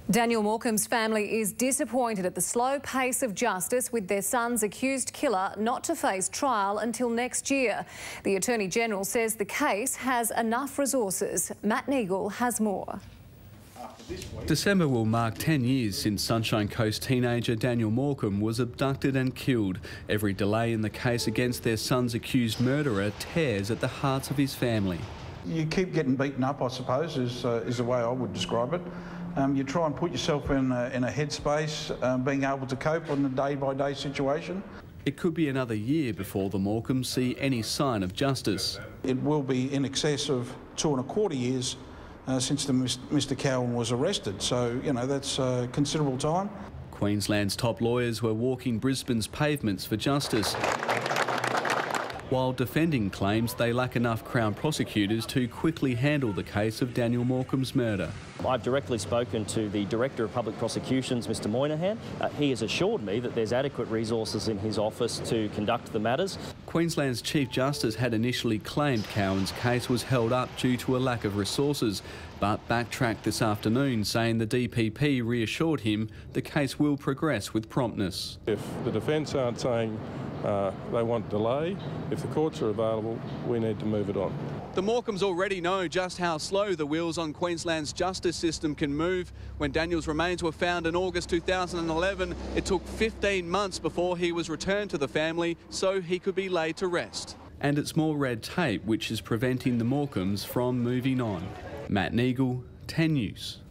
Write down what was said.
Daniel Morcombe's family is disappointed at the slow pace of justice, with their son's accused killer not to face trial until next year. The Attorney-General says the case has enough resources. Matt Neagle has more. December will mark 10 years since Sunshine Coast teenager Daniel Morcombe was abducted and killed. Every delay in the case against their son's accused murderer tears at the hearts of his family. You keep getting beaten up, I suppose, is the way I would describe it. You try and put yourself in a headspace, being able to cope on the day-by-day situation. It could be another year before the Morcombes see any sign of justice. It will be in excess of 2¼ years since Mr. Cowan was arrested, so, you know, that's considerable time. Queensland's top lawyers were walking Brisbane's pavements for justice, while defending claims they lack enough Crown prosecutors to quickly handle the case of Daniel Morcombe's murder. I've directly spoken to the Director of Public Prosecutions, Mr Moynihan. He has assured me that there's adequate resources in his office to conduct the matters. Queensland's Chief Justice had initially claimed Cowan's case was held up due to a lack of resources, but backtracked this afternoon, saying the DPP reassured him the case will progress with promptness. If the defence aren't saying they want delay, if the courts are available, we need to move it on. The Morcombes already know just how slow the wheels on Queensland's justice system can move. When Daniel's remains were found in August 2011, it took 15 months before he was returned to the family so he could be laid to rest. And it's more red tape which is preventing the Morcombes from moving on. Matt Neagle, 10 News.